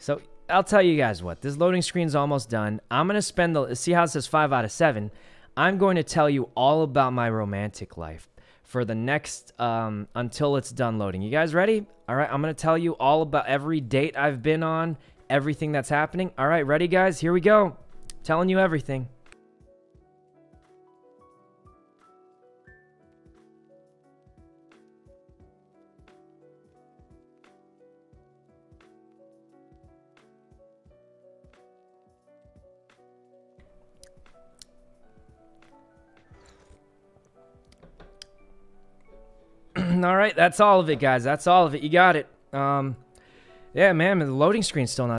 So I'll tell you guys what. This loading screen's almost done. I'm going to spend the... See how it says 5 out of 7? I'm going to tell you all about my romantic life for the next... until it's done loading. You guys ready? All right, I'm going to tell you all about every date I've been on, everything that's happening. All right, ready, guys? Here we go. Telling you everything. All right, that's all of it, guys. That's all of it. You got it. Yeah, man, the loading screen's still not